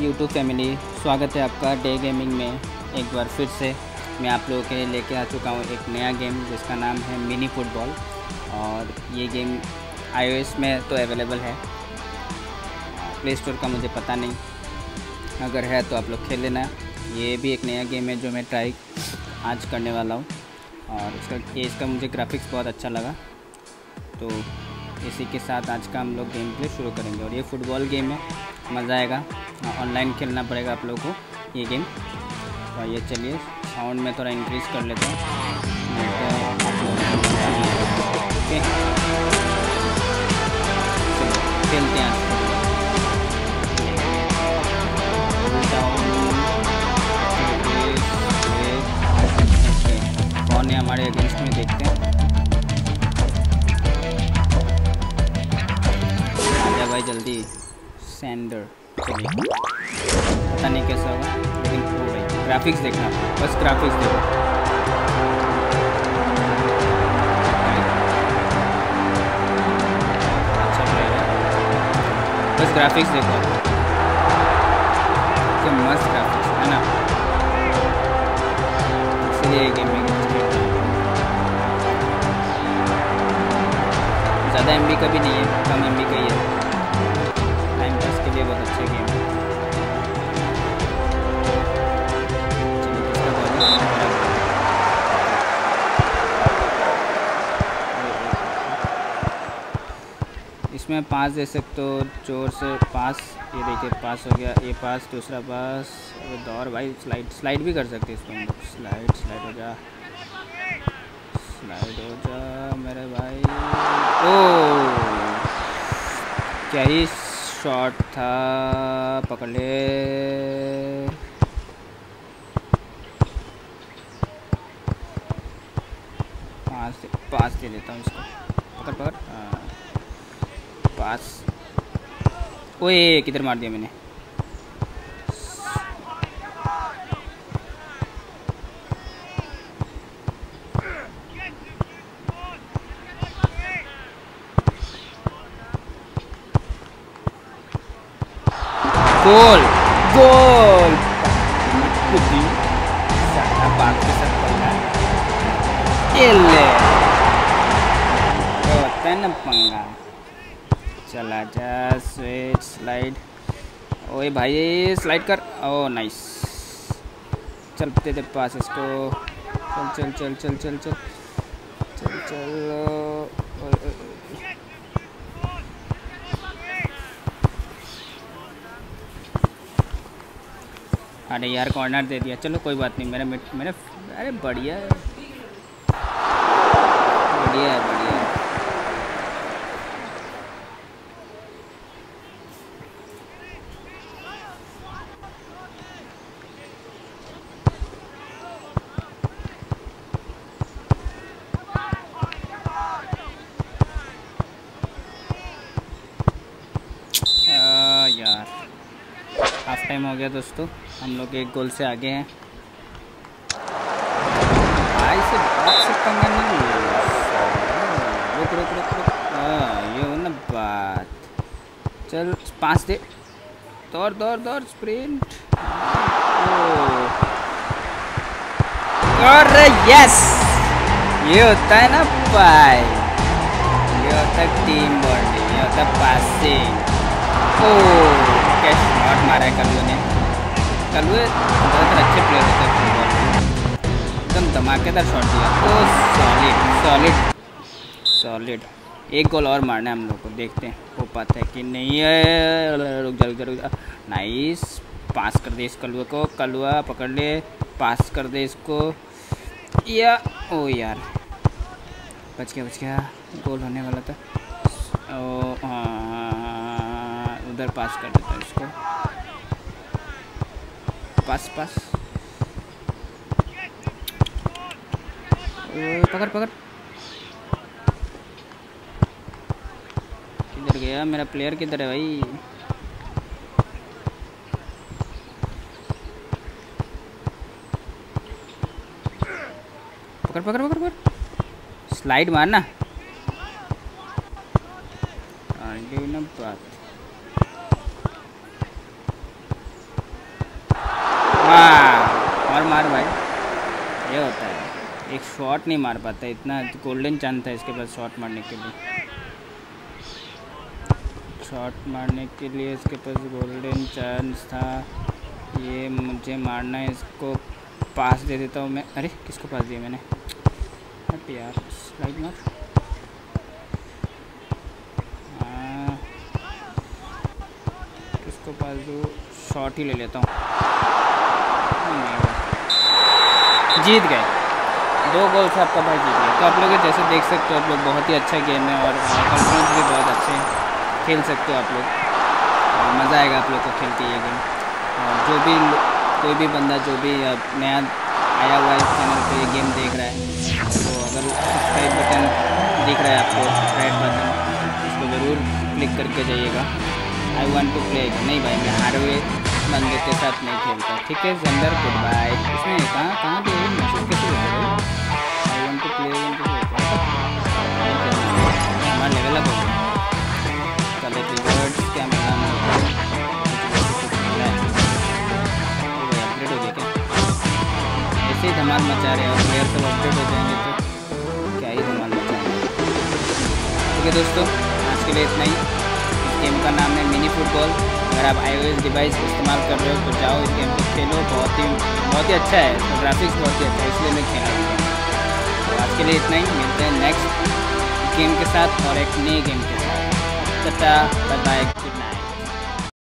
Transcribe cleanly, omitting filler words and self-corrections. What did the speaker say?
YouTube family, स्वागत है आपका डे गेमिंग में। एक बार फिर से मैं आप लोगों के लिए लेके आ चुका हूँ एक नया गेम जिसका नाम है मिनी फुटबॉल। और ये गेम iOS में तो अवेलेबल है, प्ले स्टोर का मुझे पता नहीं, अगर है तो आप लोग खेल लेना। ये भी एक नया गेम है जो मैं ट्राई आज करने वाला हूँ और इसका मुझे ग्राफिक्स बहुत अच्छा लगा। तो इसी के साथ आज का हम लोग गेम प्ले शुरू करेंगे। और ये फुटबॉल गेम है, मज़ा आएगा। ऑनलाइन खेलना पड़ेगा आप लोगों को ये गेम। तो ये चलिए साउंड में थोड़ा इंक्रीज़ कर लेता हूँ। ओके, खेलते हैं। कौन है हमारे अगेंस्ट में, देखते हैं। आजा भाई जल्दी, सैंडर। पता नहीं कैसा होगा लेकिन हो भाई। ग्राफिक्स देखना, बस ग्राफिक्स देखो। अच्छा रहेगा, बस ग्राफिक्स देखो। तो मस्त ग्राफिक्स है ना, इसलिए गेम में ज़्यादा MB का भी नहीं है, कम MB का ही है। टाइम पास के लिए बहुत अच्छा गेम है। इसमें पास दे सकते हो, जोर से पास। ये देखिए पास हो गया, ये पास, दूसरा पास। दौड़ भाई, स्लाइड भी कर सकते हैं इसमें। स्लाइड हो जा, स्लाइड हो जा मेरे भाई। ओ क्या ही शॉट था, पकड़ ले। पास दे देता हूँ इसको। पकड़ पास। ओए किधर मार दिया मैंने। गोल गोल, सारा बात के साथ पल्ला होता है ना पंगा। चला जा, स्विच, स्लाइड। ओए भाई स्लाइड कर। ओ नाइस, चलते थे पास इसको। चल चल चल चल चल चल चल। अरे यार कॉर्नर दे दिया, चलो कोई बात नहीं। मेरा अरे बढ़िया है, बढ़िया है, बढ़िया है। यार हाफ टाइम हो गया दोस्तों, हम लोग एक गोल से आगे हैं। भाई से बात से पंगा नहीं। रुक रुक रुक रुक, ये हो ना बात। चल पास दे, दौड़ दौड़ दौड़, स्प्रिंट। अरे यस, ये होता है ना भाई, ये होता है टीम बॉन्डिंग, ये होता है पासिंग। क्या शॉट मारा है कल्लू ने। कल्लू ज़्यादातर अच्छे प्लेयर होते हैं फुटबॉल में, एकदम धमाकेदार शॉट दिया। तो सॉलिड सॉलिड सॉलिड। एक गोल और मारना है हम लोग को, देखते हैं हो पाता है कि नहीं है। रुक जा, नाइस। पास कर दे इस कलुआ को, कलुआ पकड़ ले, पास कर दे इसको। या ओ यार, बच गया, गोल होने वाला था। ओ हाँ, उधर पास कर देता है इसको। पास पकड़। किधर गया मेरा प्लेयर, किधर है भाई। पकड़। स्लाइड मारना। आगे ना बात। हाँ, और मार भाई, ये होता है। एक शॉट नहीं मार पाता, इतना गोल्डन चांस था इसके पास शॉट मारने के लिए। शॉट मारने के लिए इसके पास गोल्डन चांस था। ये मुझे मारना है, इसको पास दे देता हूँ मैं। अरे किसको पास दिया मैंने? हट यार, स्लाइड मार। किसको पास दूँ? शॉट ही ले लेता हूँ। जीत गए, 2 गोल से आपका भाई जीत गया। तो आप लोग जैसे देख सकते हो, आप लोग बहुत ही अच्छा गेम है और कंट्रोल्स भी बहुत अच्छे खेल सकते हो आप लोग। मज़ा आएगा आप लोग को खेल के ये गेम। और जो भी कोई भी बंदा जो भी नया आया हुआ है इस चैनल पे ये गेम देख रहा है, तो अगर सब्सक्राइब बटन दिख रहा है आपको, रेड बटन, इसको ज़रूर क्लिक करके जाइएगा। I want to play. नहीं भाई, मैं हारे हुए बंदे के साथ नहीं खेलता, ठीक है। जेंडर गुड बाय। इसमें कहाँ पे मैसेज कैसे होता है? आई वांट टू प्ले हमारा लेवल अप हो गया। चलो रिवर्ड्स क्या मिलाना है? अपग्रेड हो गया क्या? ऐसे ही धमाल मचा रहे हैं और प्लेयर सब अपडेट हो जाएंगे तो क्या ही धमाल मचा रहे हैं। ठीक है दोस्तों, आज के लिए इतना ही। इस गेम का नाम है मिनी फुटबॉल। अगर आप iOS डिवाइस इस्तेमाल कर रहे हो तो जाओ इस गेम को खेलो, बहुत ही अच्छा है। तो ग्राफिक्स बहुत ही अच्छा है, इसलिए मैं खेला हूँ। तो आज के लिए इतना ही, मिलते हैं नेक्स्ट गेम के साथ और एक नए गेम के साथ। Tata, bye bye, good night.